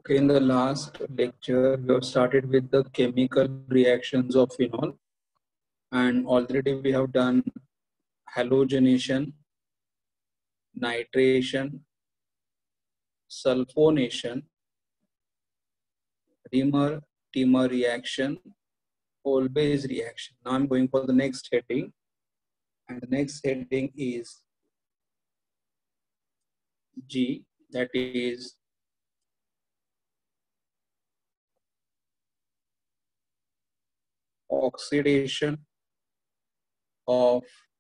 Okay, in the last lecture, we have started with the chemical reactions of phenol, and already we have done halogenation, nitration, sulfonation, Reamer-Timmer reaction, Olbers reaction. Now I'm going for the next heading, and the next heading is G, that is oxidation of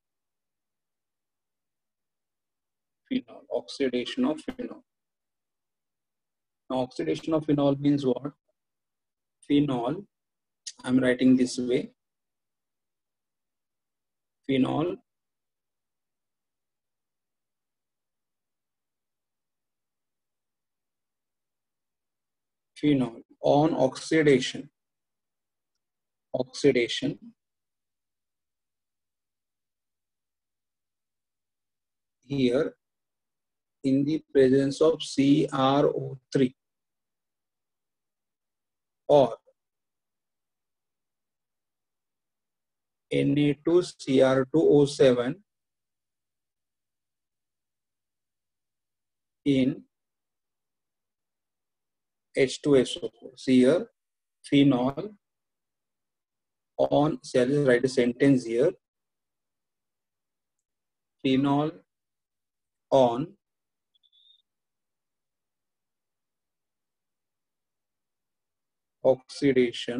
phenol. Oxidation of phenol. Now, oxidation of phenol means what? Phenol, I'm writing this way. Phenol on oxidation here in the presence of CrO3 or Na2Cr2O7 in H2SO4. See here, phenol on, so I'll just write a sentence here. Phenol on oxidation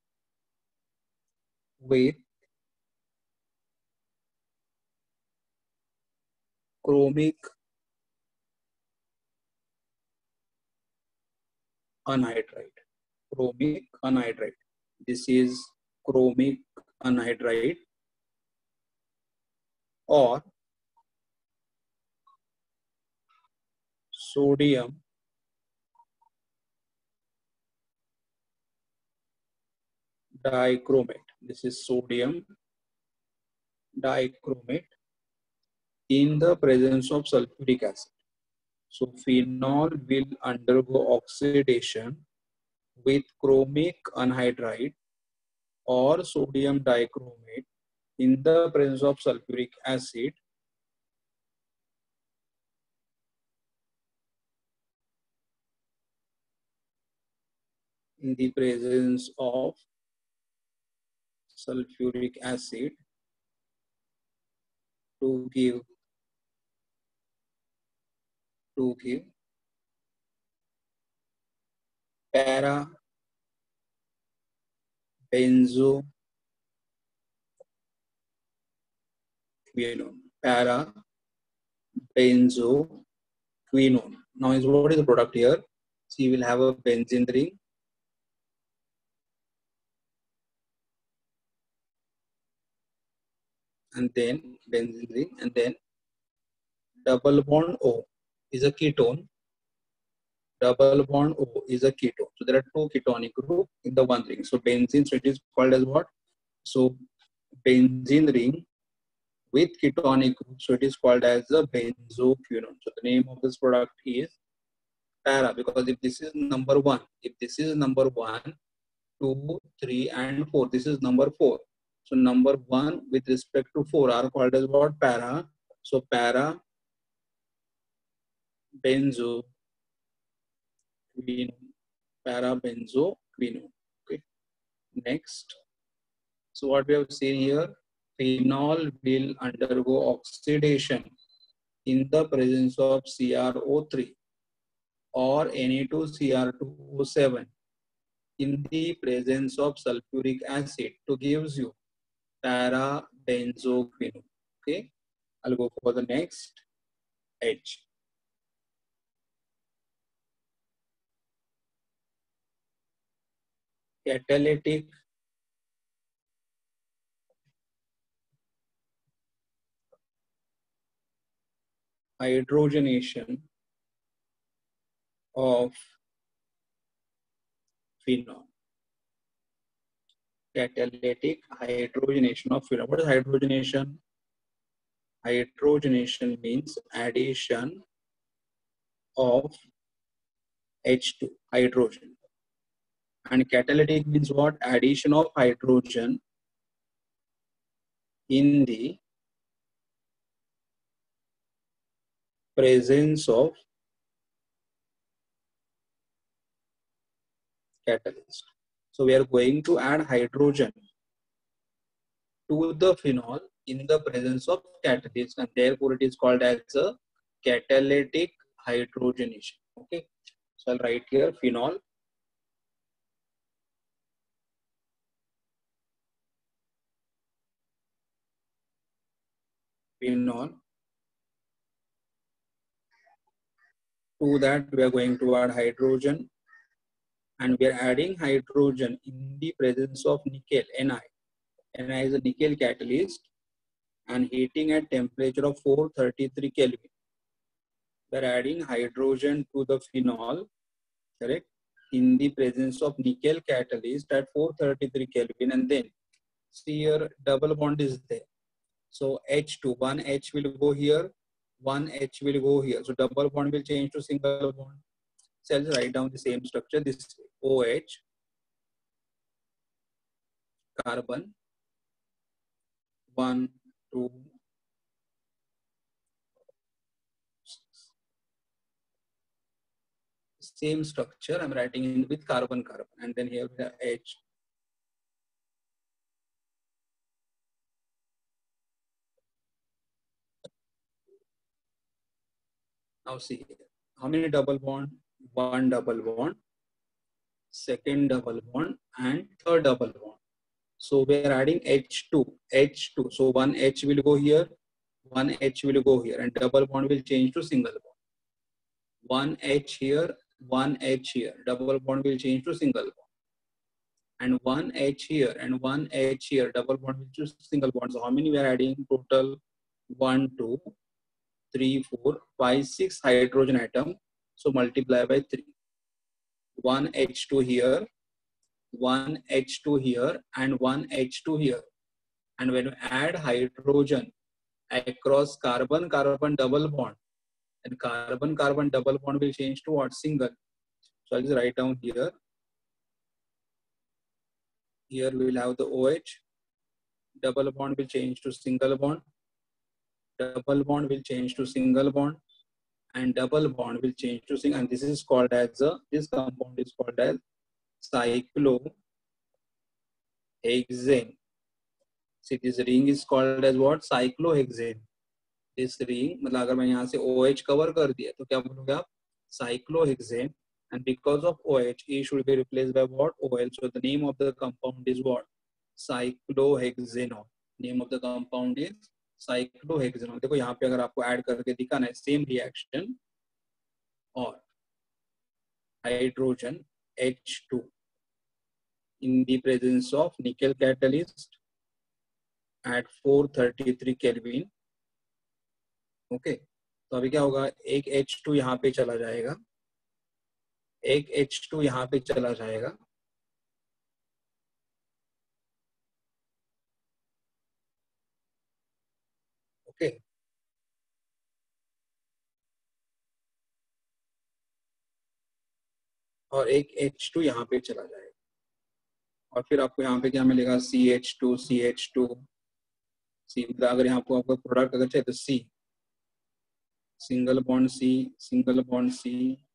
with chromic anhydride. Chromic anhydride. This is chromic anhydride or sodium dichromate. This is sodium dichromate in the presence of sulfuric acid. So phenol will undergo oxidation with chromic anhydride or sodium dichromate in the presence of sulfuric acid in the presence of sulfuric acid to give para benzoquinone. Para benzoquinone. Now, what is the product here? So you will have a benzene ring. And then benzene ring, and then double bond O is a ketone. Double bond O is a ketone. So there are two ketonic groups in the one ring. So benzene, so it is called as what? So benzene ring with ketonic group. So it is called as a benzoquinone. So the name of this product is para, because if this is number 1, if this is number 1, 2, 3, and 4, this is number 4. So number 1 with respect to 4 are called as what? Para. So para benzoquinone. Para benzoquinone. Okay. Next. So what we have seen here, phenol will undergo oxidation in the presence of CrO3 or Na2Cr2O7 in the presence of sulfuric acid to gives you para-benzoquinone. Okay, I'll go for the next H. Catalytic hydrogenation of phenol. Catalytic hydrogenation of phenol. What is hydrogenation? Hydrogenation means addition of H2, hydrogen. And catalytic means what? Addition of hydrogen in the presence of catalyst. So we are going to add hydrogen to the phenol in the presence of catalyst, and therefore it is called as a catalytic hydrogenation. Okay, so I'll write here phenol. Phenol. To that we are going to add hydrogen, and we are adding hydrogen in the presence of nickel, Ni. Ni is a nickel catalyst, and heating at temperature of 433 Kelvin. We are adding hydrogen to the phenol, correct, in the presence of nickel catalyst at 433 Kelvin, and then see here double bond is there. So H2, one H will go here, one H will go here. So double bond will change to single bond. So I'll write down the same structure this way. OH, carbon, 1, 2, same structure. I'm writing in with carbon, carbon, and then here we have H. Now see here. How many double bond? One double bond, second double bond, and third double bond. So we are adding H2, H2. So one H will go here, one H will go here, and double bond will change to single bond. One H here, one H here. Double bond will change to single bond. And one H here and one H here. Double bond will choose single bond. So how many we are adding? Total 1, 2, 3, 4, 5, 6 hydrogen atom. So multiply by 3. One H2 here, one H2 here, and one H2 here. And when we add hydrogen across carbon carbon double bond, and carbon carbon double bond will change to what? Single. So I'll just write down here. Here we will have the OH. Double bond will change to single bond. Double bond will change to single bond, and double bond will change to single. And this is called as this compound is called as cyclohexane. See, this ring is called as what? Cyclohexane. This ring, मतलब अगर मैं यहाँ से OH cover कर दिया तो क्या बोलोगे आप? Cyclohexane. And because of OH, E should be replaced by what? OL. So the name of the compound is what? Cyclohexanol. Name of the compound is cyclohexanol. देखो यहाँ पे अगर आपको ऐड करके दिखाना है सेम रिएक्शन और hydrogen H2 in the presence of nickel catalyst at 433 Kelvin. Okay, तो अभी क्या होगा? एक H2 यहाँ पे चला जाएगा, एक H2 यहाँ पे चला जाएगा, ओके, और एक H2 यहाँ पे चला जाएगा, और फिर आपको यहाँ पे क्या मिलेगा? CH2 CH2 C. अगर यहाँ को आपका प्रोडक्ट अगर चाहिए तो C, single bond C, single bond C,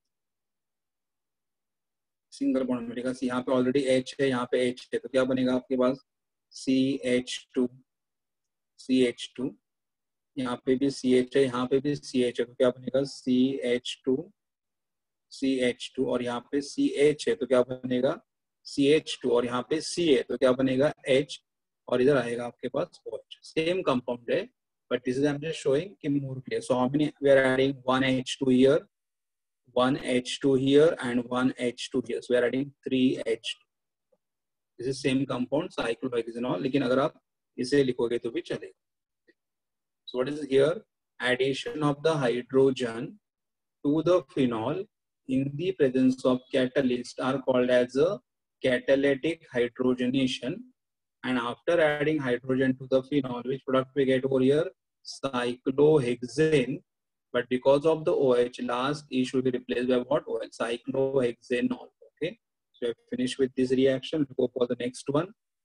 single bond मिलेगा C. यहाँ पे ऑलरेडी H है, यहाँ पे H है, तो क्या बनेगा आपके पास? CH2 CH2. यहाँ पे भी CH है, यहाँ पे भी CH है, तो क्या बनेगा? CH2 CH2. और यहाँ पे CH है तो क्या बनेगा? CH2. और यहाँ पे C है तो क्या बनेगा? H. और इधर आएगा आपके पास OH. सेम कंपाउंड है, but this is I'm just showing कि more clear. So how many we are adding? One H2 here, one H2 here, and one H2 here. So we are adding 3 H2. This is same compound cyclohexanol. लेकिन अगर आप इसे लिखोगे तो भी चलेगा. So what is here? Addition of the hydrogen to the phenol in the presence of catalyst are called as a catalytic hydrogenation. And after adding hydrogen to the phenol, which product we get over here? Cyclohexane. but because of the OH, last E should be replaced by what? OH, cyclohexanol. Okay, so I finished with this reaction. We'll go for the next one.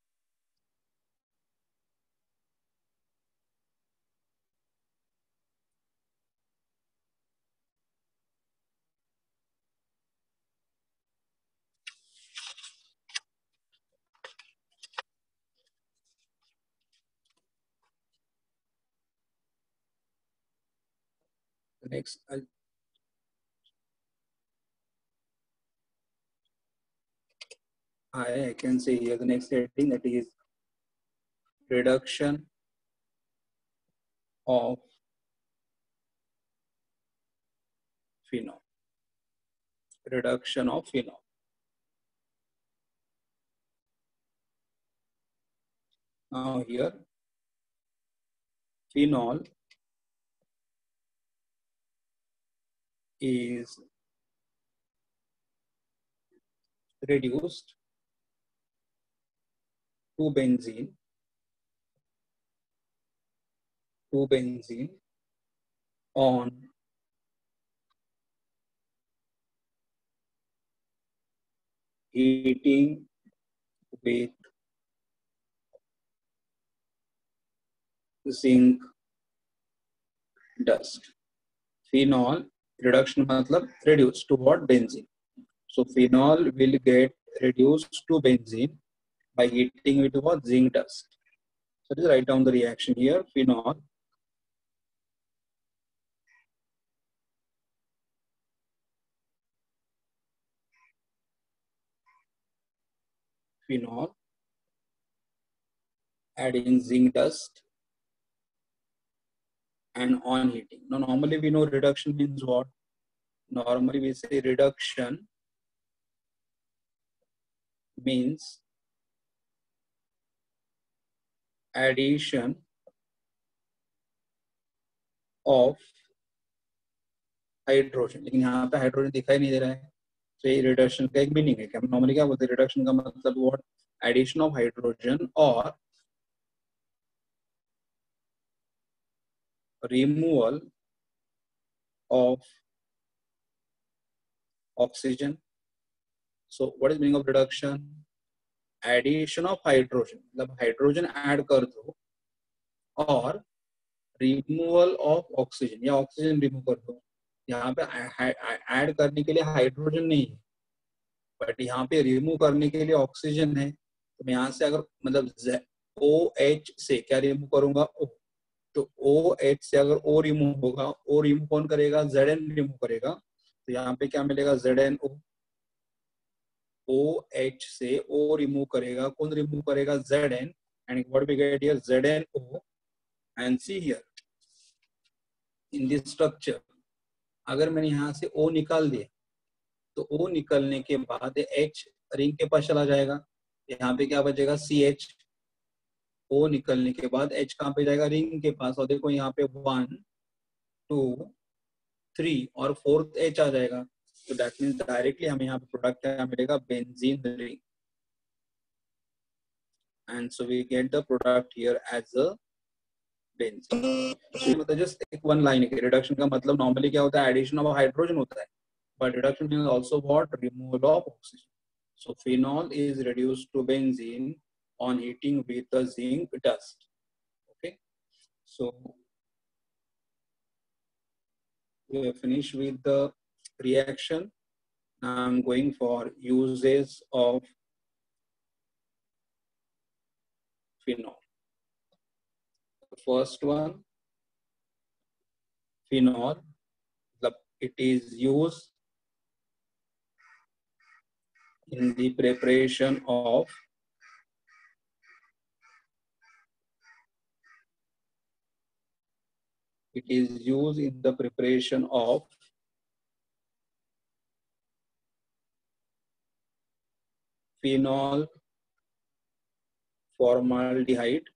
The next, I can say here the next heading, that is reduction of phenol. Reduction of phenol. Now here, phenol is reduced to benzene on heating with zinc dust. Phenol reduction matlab reduced to what? Benzene. So phenol will get reduced to benzene by heating with what? Zinc dust. So just write down the reaction here. Phenol adding zinc dust and on heating. Now normally we know reduction means what? Normally we say reduction means addition of hydrogen, लेकिन यहाँ पे hydrogen दिखाई नहीं दे रहा है, तो ये reduction का एक मीनिंग है. क्या नॉर्मली क्या बोलते हैं रिडक्शन का मतलब व्हाट? एडिशन ऑफ हाइड्रोजन और removal of oxygen. So what is meaning of reduction? Addition of hydrogen, मतलब हाइड्रोजन ऐड कर दो और रिमूवल ऑफ ऑक्सीजन या ऑक्सीजन रिमूव कर दो. यहाँ पे ऐड करने के लिए हाइड्रोजन नहीं है, बट यहाँ पे रिमूव करने के लिए ऑक्सीजन है. तो मैं यहाँ से अगर मतलब OH से क्या रिमूव करूंगा? O. तो OH से अगर O रिमूव होगा, O रिमूव कौन करेगा? Zn रिमूव करेगा. तो यहाँ पे क्या मिलेगा? ZnO. OH से O रिमूव करेगा, कौन रिमूव करेगा? Zn. And what we get here? ZnO. And see here in this structure, अगर मैंने यहाँ से O निकाल दिया तो O निकलने के बाद H रिंग के पास चला जाएगा. यहाँ पे क्या बचेगा? CH. O निकलने के बाद H कहाँ पे जाएगा? रिंग के पास. और देखो यहाँ पे 1 2 3 और 4th H आ जाएगा. तो दैट मीन्स डायरेक्टली हमें यहाँ पे प्रोडक्ट क्या मिलेगा? Benzene ring. And so we get the product here as a benzene. मतलब जस्ट एक वन लाइन है. रिडक्शन का मतलब नॉर्मली क्या होता है? एडिशन ऑफ हाइड्रोजन होता है, but reduction is also what? Removal of oxygen. So phenol is reduced to benzene on heating with the zinc dust. Okay, so we have finished with the reaction. Now I'm going for uses of phenol. The first one, phenol, it is used in the preparation of phenol formaldehyde.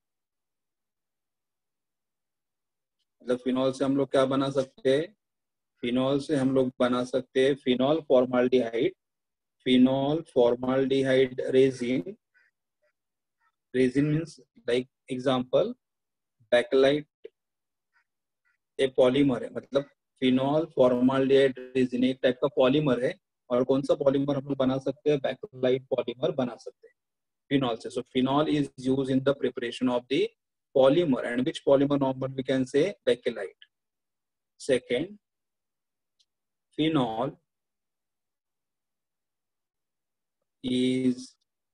मतलब phenol से हम लोग क्या बना सकते हैं? Phenol से हम लोग बना सकते हैं phenol formaldehyde. Phenol formaldehyde resin. Resin means like example Bakelite, एक पॉलीमर है, मतलब फिनॉल फॉर्माल्डिहाइड रेजिन एक टाइप का पॉलीमर है। और कौन सा पॉलीमर हम लोग बना सकते हैं? बैकलाइट पॉलीमर बना सकते हैं फिनॉल से. So phenol is used in the preparation of the polymer, and which polymer normal we can say? Bakelite. Second, phenol is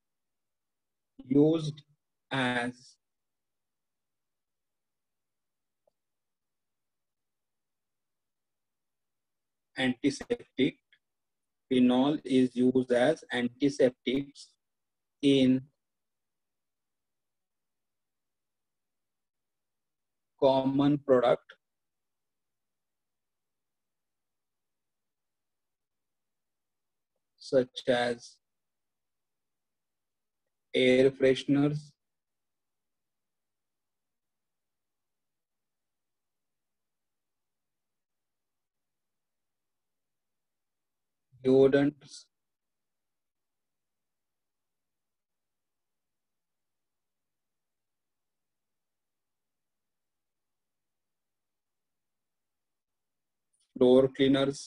used as antiseptic. Phenol is used as antiseptics in common product such as air fresheners, deodorants, floor cleaners,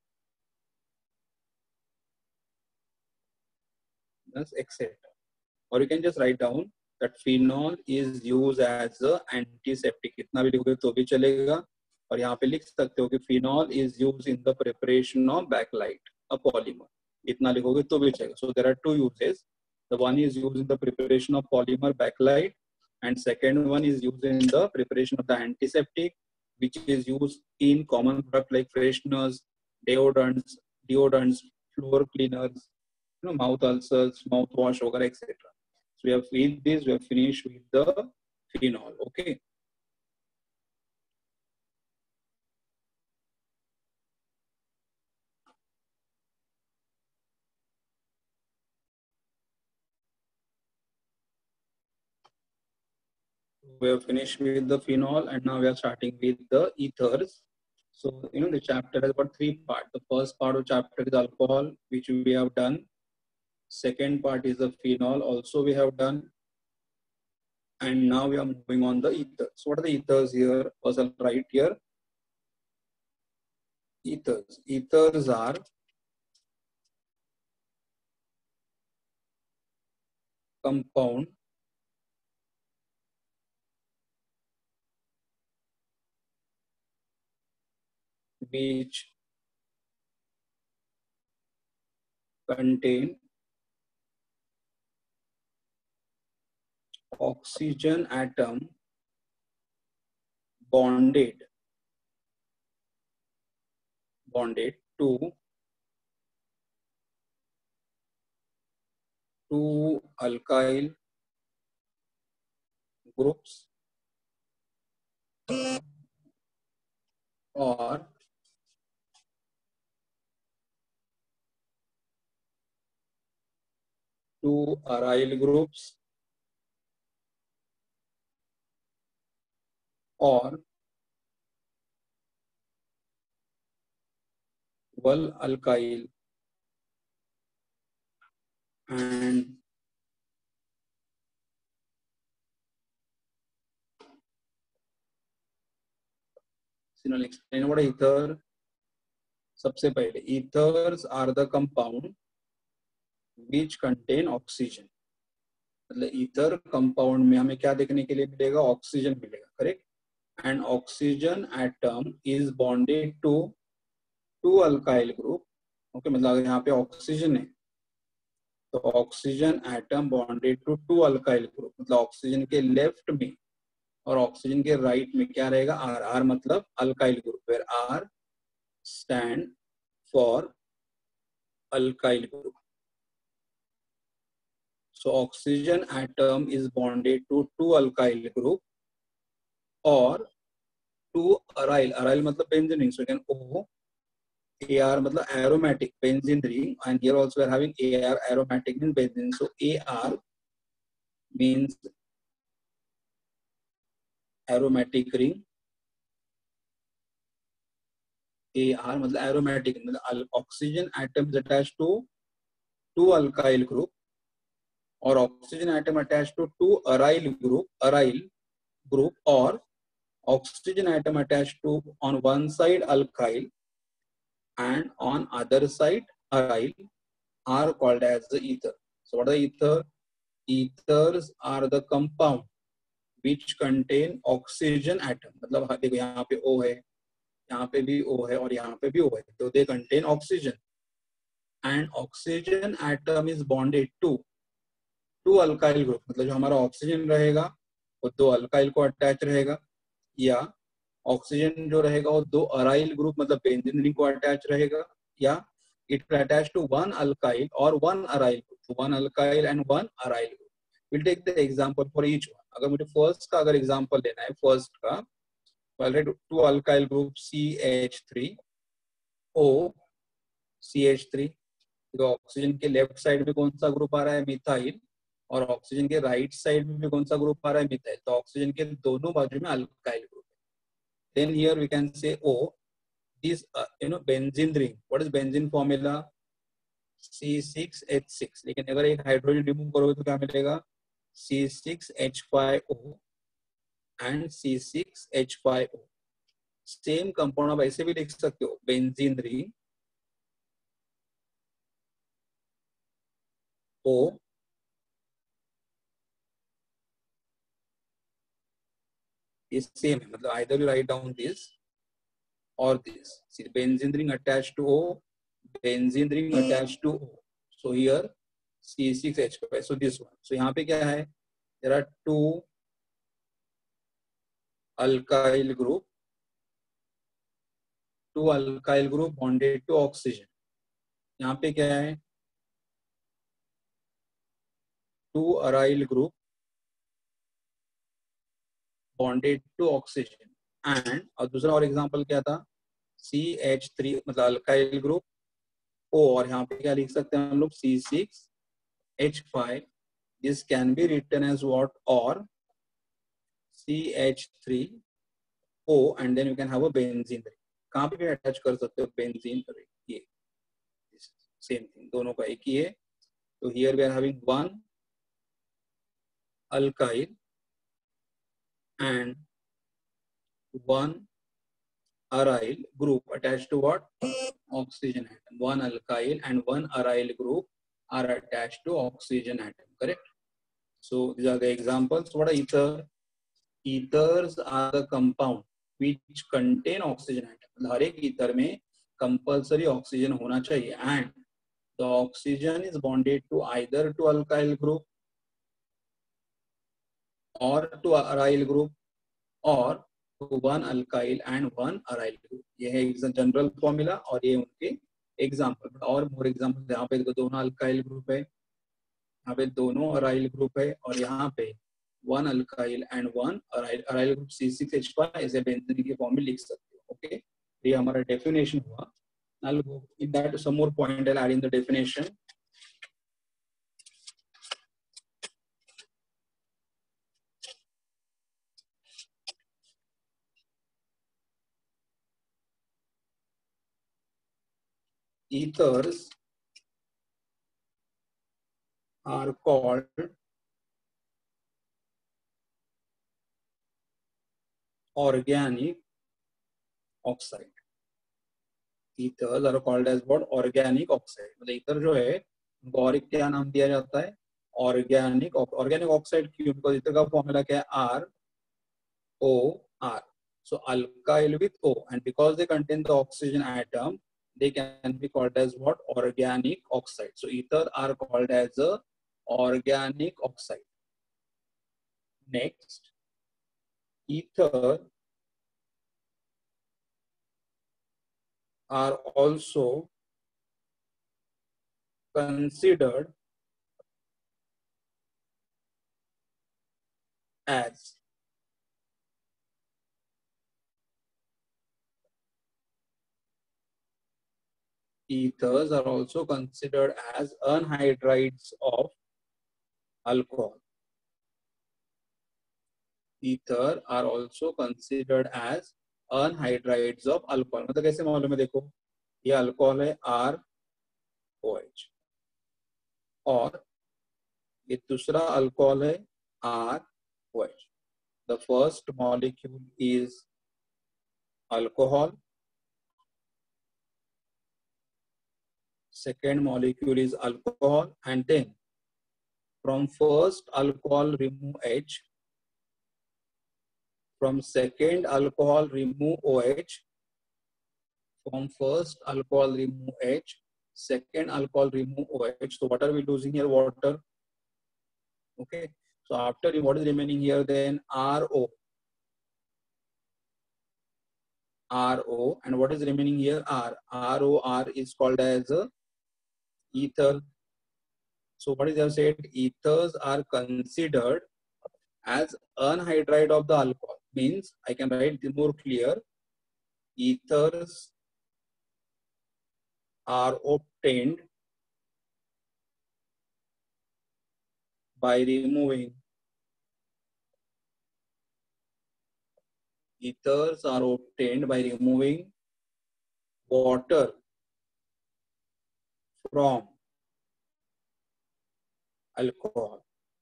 etc. Or you can just write down that phenol is used as a antiseptic. इतना भी लिखोगे तो भी चलेगा. और यहाँ पे लिख सकते हो कि phenol is used in the preparation of bakelite, a polymer. इतना लिखोगे तो भी चलेगा. So there are two uses. The one is used in the preparation of polymer bakelite, and second one is used in the preparation of the antiseptic, which is used in common product like fresheners, deodorants, floor cleaners, mouth ulcers, mouthwash, etc. So we have with this, we have finished with the phenol. Okay. We have finished with the phenol, and now we are starting with the ethers. So the chapter has got three parts. The first part of chapter is alcohol, which we have done. Second part is the phenol, also we have done. And now we are moving on the ethers. So what are the ethers here? First I'll write here. Ethers. Ethers are compound which contain oxygen atom bonded to two alkyl groups or two aryl groups or one alkyl and I'll explain what ether. सबसे पहले ethers are the compound which contain oxygen. मतलब ether compound में हमें क्या देखने के लिए मिलेगा? ऑक्सीजन मिलेगा. Correct. And oxygen atom is bonded to two alkyl group. Okay, मतलब यहाँ पे ऑक्सीजन है तो oxygen atom bonded to two alkyl group, मतलब ऑक्सीजन के लेफ्ट में और ऑक्सीजन के राइट में क्या रहेगा? आर. आर मतलब alkyl group, where R stand for alkyl group. So oxygen atom is bonded to two alkyl group or two aryl. Aryl मतलब benzene ring. So again O, AR मतलब aromatic benzene ring, and here also we are having AR, aromatic means benzene. So AR means aromatic ring. AR मतलब aromatic मतलब oxygen atom is attached to two alkyl group or oxygen atom attached to two aryl group or oxygen atom attached to on one side alkyl and on other side aryl are called as the ether. So what are the ether? Ethers are the compound which contain oxygen atom. मतलब देखो यहाँ पे O है, यहाँ पे भी O है और यहाँ पे भी O है, तो they contain oxygen. And oxygen atom is bonded to two alkyl group. मतलब जो हमारा ऑक्सीजन रहेगा वो दो अल्काइल को अटैच रहेगा, या ऑक्सीजन जो रहेगा वो दो अराइल ग्रुप मतलब बेंजीन रिंग को अटैच रहेगा, या it will attach to one alkyl or one aryl group. One alkyl and one aryl group. We'll take the example for each one. अगर मुझे फर्स्ट का अगर एग्जांपल लेना है, फर्स्ट का already two alkyl group CH3O CH3, तो oxygen के left side में कौन सा ग्रुप आ रहा है? मिथाइल, और ऑक्सीजन के राइट साइड में भी कौन सा ग्रुप आ रहा है? मिथाइल. तो ऑक्सीजन के दोनों बाजू में अल्काइल ग्रुप है. Then here we can say O. This benzene ring. What is benzene formula? C6H6. लेकिन अगर एक हाइड्रोजन रिमूव करोगे तो क्या मिलेगा? C6H5O and C6H5O. Same compound आप ऐसे भी लिख सकते हो, benzene ring O is same है, मतलब either you write down this or this. See, benzene ring attached to O, benzene ring attached to O. So here C6H5. So this one. So यहाँ पे क्या है? There are two alkyl group bonded to oxygen. यहाँ पे क्या है? Two aryl group bonded to oxygen. And और दूसरा और एग्जांपल क्या था? CH3 मतलब अल्काइल ग्रुप O, और यहाँ पे क्या लिख सकते हैं हम लोग? C6H5. This can be written as what? Or CH3O, and then you can have a benzene ring. कहाँ पे भी अटैच कर सकते हो बेंजीन रिंग? ये सेम थिंग, दोनों का एक ही है. तो here we are having one alkyl and one aryl group attached to what? Oxygen atom. One alkyl and one aryl group are attached to oxygen atom. Correct? So these are the examples. What are ether? Ethers are the compound which contain oxygen atom. हर एक ether में compulsory oxygen होना चाहिए, and the oxygen is bonded to either to alkyl group or to aryl group or to one alkyl and one aryl group. ये है general formula और ये उनके example. और मोर एग्जांपल, यहाँ पे दोनों अल्काइल ग्रुप है, यहाँ पे दोनों अराइल ग्रुप है, और यहाँ पे one alkyl and one aryl group C6H5 ऐसे बेंजीन के फॉर्म में लिख सकते हो. ओके, ये हमारा डेफिनेशन हुआ. I'll go in that some more point I'll add in the definition. Ethers are called organic oxide. Ethers are called as what? Organic oxide. मतलब ईथर जो है उनको और क्या नाम दिया जाता है? Organic oxide. क्यों? बिकॉज ईथर का फॉर्मूला क्या है? ROR. So alkyl with O, and because they contain the oxygen atom, they can be called as what? Organic oxide. So ether are called as a organic oxide. Next, ether are also considered as ethers are also considered as anhydrides of alcohol. Ether are also considered as anhydrides of alcohol. मतलब कैसे मालूम है? देखो, ये alcohol है ROH, और ये दूसरा अल्कोहल है ROH. The first molecule is alcohol. Second molecule is alcohol, and then from first alcohol remove H. From second alcohol remove OH. From first alcohol remove H. Second alcohol remove OH. So what are we losing here? Water. Okay. So after what is remaining here then? RO. RO. And what is remaining here? R. ROR is called as ether. So what is they have said? Ethers are considered as anhydride of the alcohol. Means I can write it more clear. Ethers are obtained by removing. Ethers are obtained by removing water from alcohol.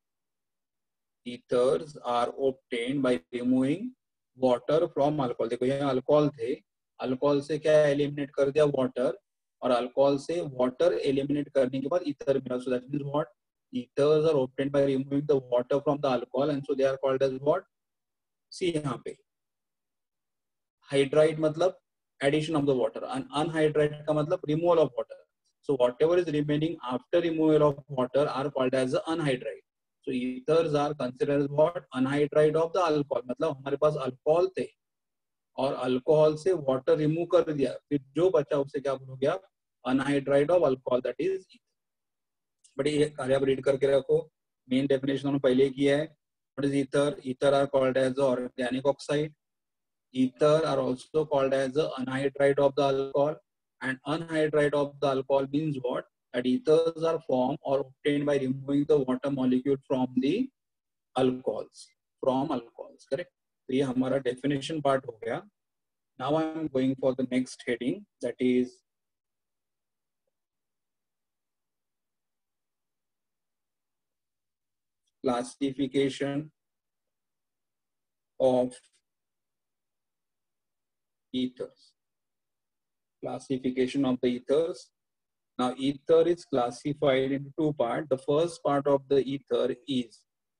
Ethers are obtained by removing water from alcohol. देखो यहाँ alcohol थे, alcohol से क्या eliminate कर दिया? Water, और alcohol से water eliminate करने के बाद ईथर मिला. So that means what? Ethers are obtained by removing the water from the alcohol, and so they are called as what? See यहाँ पे hydride मतलब addition of the water, and unhydride का मतलब removal of water. So whatever is remaining after removal of water are called as unhydride. So ethers are considered as what? Unhydride of the alcohol. मतलब हमारे पास alcohol थे और alcohol से water remove कर दिया, फिर जो बचा उसे क्या बोलोगे आप? Anhydride of alcohol, that is. But ये कार्य आप रीड करके रखो. मेन डेफिनेशन हमने पहले किया है. What is ether? Ether are called as organic oxide. Ether are also called as the anhydride of the alcohol, and anhydride of the alcohol means what? That ethers are formed or obtained by removing the water molecule from the alcohols. Correct? तो ये हमारा definition part हो गया. Now I am going for the next heading, that is classification of ethers. Classification of the ethers. Now ether is classified into two parts. The first part of the ether is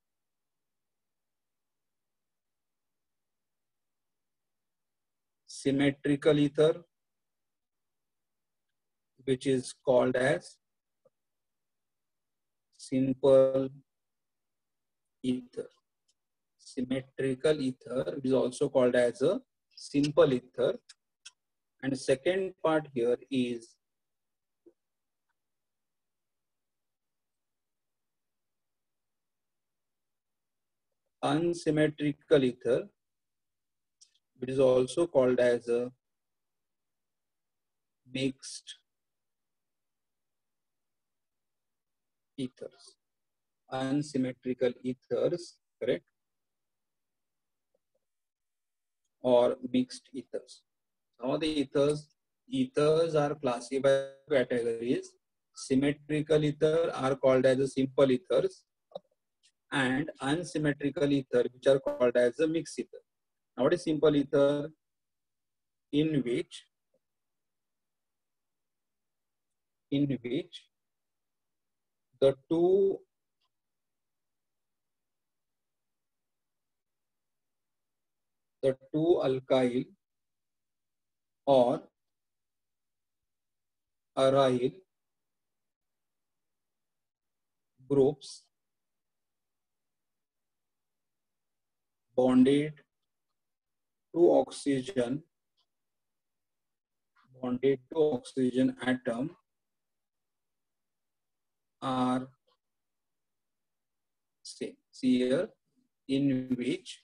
symmetrical ether, which is called as simple ether. Symmetrical ether is also called as a simple ether. And the second part here is unsymmetrical ether, which is also called as a mixed ethers. Unsymmetrical ethers, correct? Or mixed ethers. Some of the ethers are classified categories. Symmetrical ether are called as a simple ethers, and unsymmetrical ether, which are called as a mixed ether. Now what is simple ether? In which the two alkyl or aryl groups bonded to oxygen atom are same. See here, in which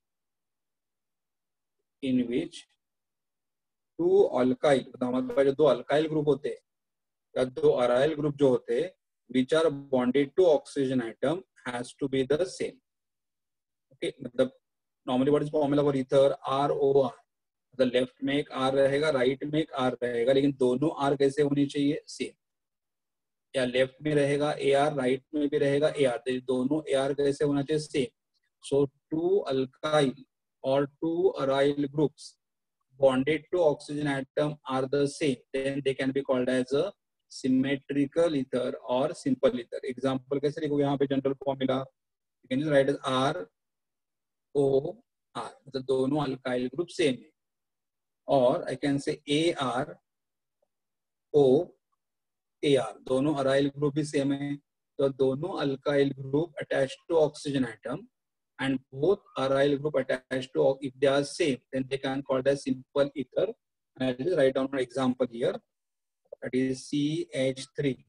two alkyl, हमारे पास जो दो alkyl group होते हैं या दो aryl group जो होते हैं, which are bonded to oxygen atom, has to be the same. Okay, मतलब normally what is formula for ether? ROR. The left में एक R रहेगा, right में एक R रहेगा, लेकिन दोनों R कैसे होनी चाहिए? सेम. या लेफ्ट में रहेगा AR, राइट में भी रहेगा AR, दोनों AR कैसे होना चाहिए? Same. So two alkyl or two aryl groups bonded to oxygen atom are the same, then they can be called as a symmetrical ether or simple ether. Example कैसे लिखोगे यहाँ पे general formula? You can just write as R O R, मतलब दोनों alkyl group same है. Or I can say AR O AR, दोनों aryl group भी same है. तो दोनों alkyl group attached to oxygen atom and both aryl group attached to, if they are same, then they can call as simple ether. And I'll just write down an example here. That is CH3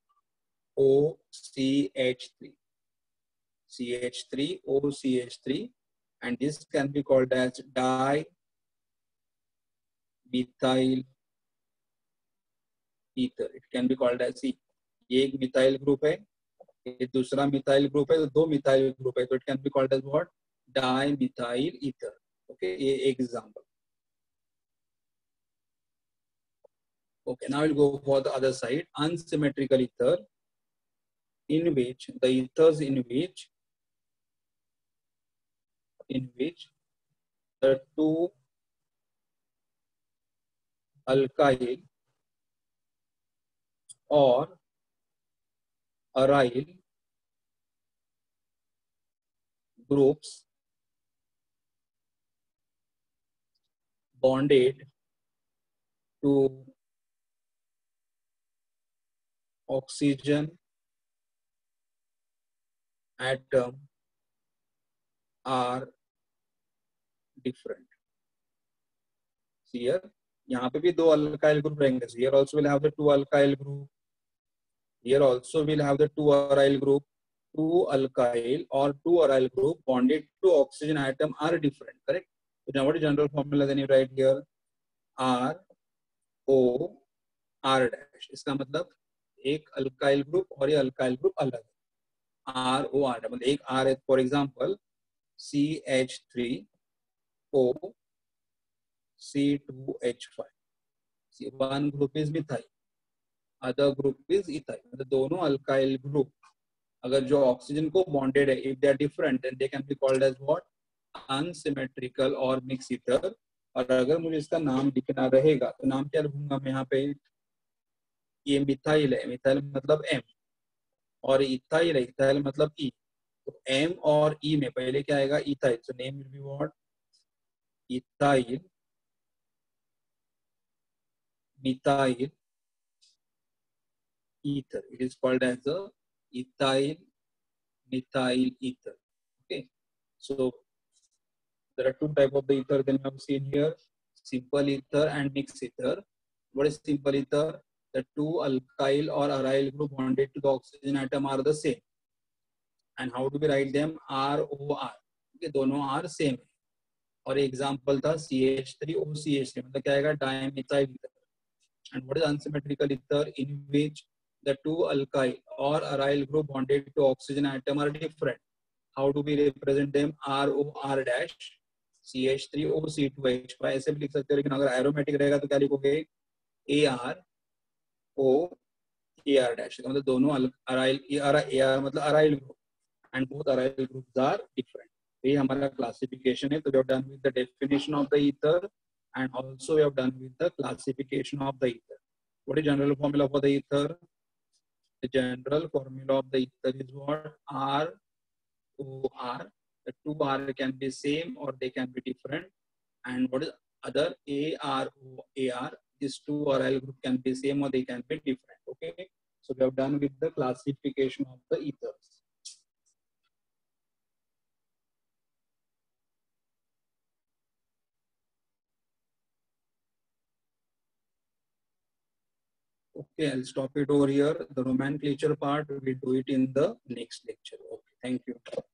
OCH3 CH3 OCH3, and this can be called as dimethyl ether. It can be called as C. ये एक methyl group है, ये दूसरा methyl group है, तो दो methyl group है, तो it can be called as what? Dimethyl ether. Okay, ये एक example. Okay, now we'll go for the other side. Unsymmetrical ether, in which the ethers in which the two alkyl or aryl groups bonded to oxygen atom are different. See here, यहाँ पे भी दो alkyl group रहेंगे. Here also will have the two alkyl group. Here also will have the two aryl group. Two alkyl or two aryl group bonded to oxygen atom are different. Correct? So now what is general formula? Then you write here R O R dash. इसका मतलब एक alkyl group और ये alkyl group अलग है. R O R मतलब एक R है. For example, CH3 O C2H5. See, one group is methyl, other group is ethyl. मतलब दोनों alkyl group अगर जो ऑक्सीजन को बॉन्डेड है, if they are different, then they can be called as what? Unsymmetrical or mixed ether. और अगर मुझे इसका नाम लिखना रहेगा तो नाम क्या लिखूंगा मैं यहाँ पे? ये मिथाइल है, मिथाइल मतलब M, और इथाइल है, इथाइल मतलब E. तो M और E में पहले क्या आएगा? Ethyl. So name will be what? Ethyl methyl ether. It is called as a ethyl methyl ether. Okay, so there are two types of the ether. Then we have seen here simple ether and mixed ether. What is simple ether? The two alkyl or aryl group bonded to the oxygen atom are the same. And how do we write them? ROR. Okay, दोनों R same है. और example था CH3OCH3, मतलब क्या आएगा? Dimethyl ether. And what is unsymmetrical ether? In which the two alkyl or aryl group bonded to oxygen atom are different. How do we represent them? ROR dash CH3OC2H5. ऐसे भी लिख सकते हो, लेकिन अगर एरोमेटिक रहेगा तो क्या लिखोगे? AR dash. मतलब दोनों अराइल, AR मतलब aryl group, and both aryl groups are different. ये हमारा classification है. तो we have done with the definition of the ether, and also we have done with the classification of the ether. What is general formula for the ether? The general formula of the ether is what? ROR. The two R can be same or they can be different. And what is other? AR. These two aryl group can be same or they can be different. Okay. So we have done with the classification of the ethers. Okay, I'll stop it over here. The nomenclature part, we'll do it in the next lecture. Okay, thank you.